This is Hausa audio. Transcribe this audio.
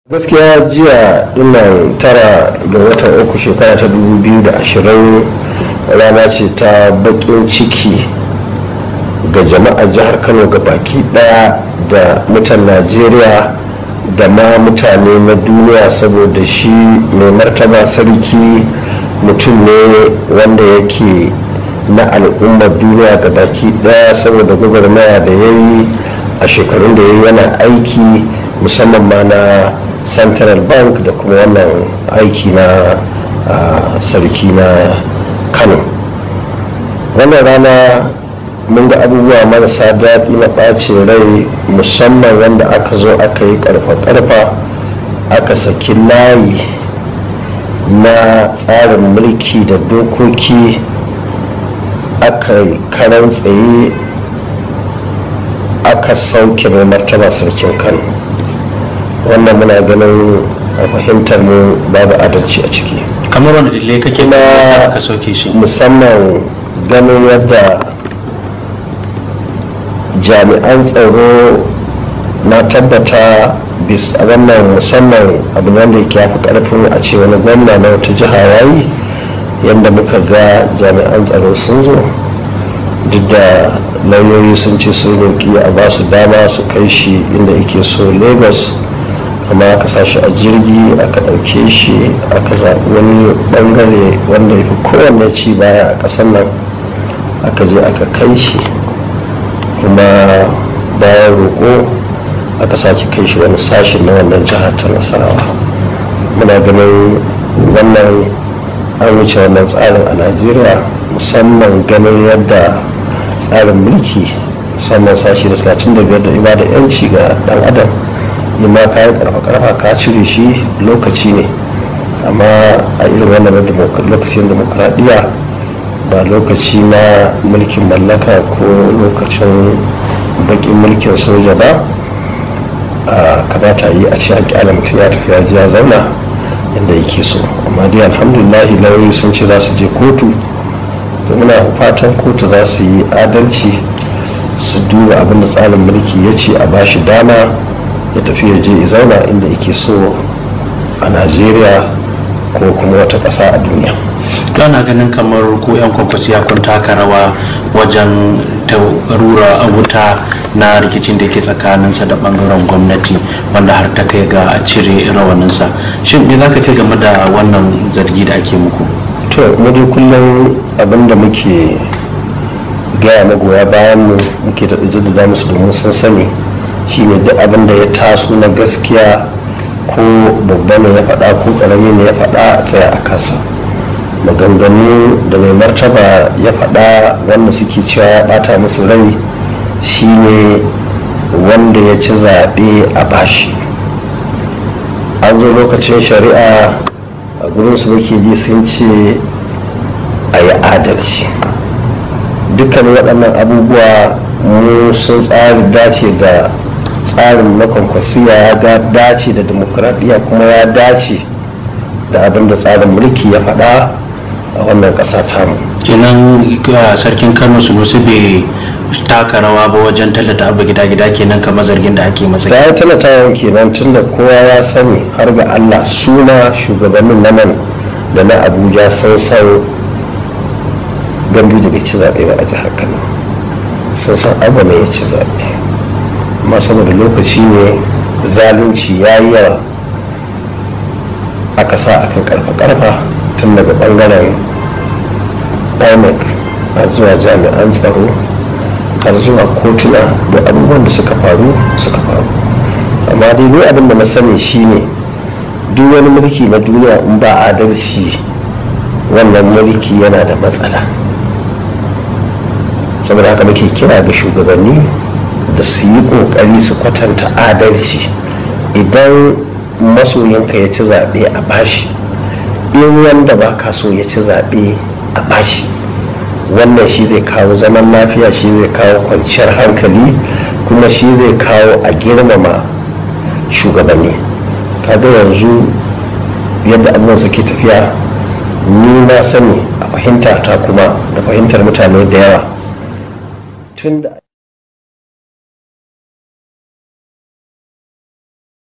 gaskiya jiya dinnan 9 ga watan uku shekara ta 2020 rana ce ta bakin ciki ga jama'ar jihar Kano ga baki daya da mutan Najeriya da ma mutane na duniya, saboda shi mai martaba sarki mutum ne wanda yake na al'ummar duniya ga baki daya, saboda gwagwarmaya da ya yi a shekarun da ya yi yana aiki musamman ma na central bank da kuma wannan aiki na sarki na Kano. Wannan rana mun ga abubuwa marasa daɗi na ɓacin rai, musamman wanda aka zo aka yi ƙarfa-ƙarfa aka saki layi na tsarin mulki da dokoki, aka yi karan tsaye aka sauke mai martaba sarkin Kano. Wannan muna ganin a fahimtar mu babu adalci a ciki. Kamar wani dalilai kake na aka sauke shi? Musamman ganin yadda jami'an tsaro na tabbata bisa wannan musamman abu wanda yake yafi karfin a ce wani gwamna na wata jiha yayi, yadda muka ga jami'an tsaro sun zo, duk da lauyoyi sun ce sun roƙi a ba su dama su kai shi inda yake so Lagos, amma aka sa shi a jirgi aka ɗauke shi aka zaɓi wani ɓangare wanda ya fi kowanne ci baya a ƙasar nan, aka je aka kai shi, kuma bayan roƙo aka sake kai shi wani sashi na wannan jihar ta Nasarawa. Muna ganin wannan an wuce wannan tsarin a Najeriya, musamman ganin yadda tsarin mulki musamman sashi da 35 da ibada yanci ga ɗan adam, yi ma kayan karfa-karfa ka cire shi lokaci ne, amma a irin wannan lokacin demokradiyya ba lokaci na mulkin mallaka ko lokacin bakin mulkin soja ba, kamata yi a ci haƙƙi mutum ya tafi ya ji ya zauna inda yake so. Amma dai alhamdulillah lauyoyi sun ce za su je kotu, da muna fatan kotu za su yi adalci su duba abin da tsarin mulki ya ce a bashi dama ya tafi ya je ya zauna inda yake so a Najeriya ko kuma wata ƙasa a duniya. Kana ganin kamar ko 'yan kwakwasiya kun taka rawa wajen rura a wuta na rikicin da ke tsakaninsa da bangaren gwamnati, wanda har ta kai ga a cire rawaninsa. Shin me za ka kai game da wannan zargi da ake muku? To mu dai kullum abin da muke gaya magoya bayan mu muke da jaddada musu domin sun sani shine duk abin da ya taso na gaskiya, ko babba ne ya faɗa ko ƙarami ne ya faɗa, a tsaya a kansa. Maganganu da mai martaba ya faɗa wanda suke cewa ya ɓata musu rai shine wanda ya ci zaɓe a bashi. An zo lokacin shari'a a gurin su muke ji sun ce a yi adalci. Dukkan waɗannan abubuwa mu sun tsari dace da tsarin na kwankwasiya, ya dace da demokradiyya, kuma ya dace da abin da tsarin mulki ya faɗa a wannan ƙasa tamu. Kenan sarkin Kano Sunusi bai taka rawa ba wajen tallata abu gida-gida, kenan kamar zargin da ake masa. Ya tallata kenan, tun da kowa ya sani har ga Allah suna shugabannin na nan da na Abuja sun san Gandu da bai ci zaɓe ba a jihar Kano, sun san abu ne ya ci zaɓe, amma saboda lokaci ne zalunci ya yi yawa aka sa akan karfa-karfa tun daga bangaren INEC har zuwa jami'an tsaro har zuwa kotuna, da abubuwan da suka faru. Amma dai ni abin da na sani shine duk wani mulki na duniya in ba adalci, wannan mulki yana da matsala. Saboda haka muke kira ga shugabanni da su yi kokari su kwatanta adalci. Idan masoyinka ya ci zaɓe a bashi, in wanda ba ka so ya ci zaɓe a bashi, wannan shi zai kawo zaman lafiya, shi zai kawo kwanciyar hankali, kuma shi zai kawo a girmama shugabanni. Kaga yanzu yadda abubuwan suke tafiya, ni na sani a fahimta ta kuma da fahimtar mutane da yawa tun da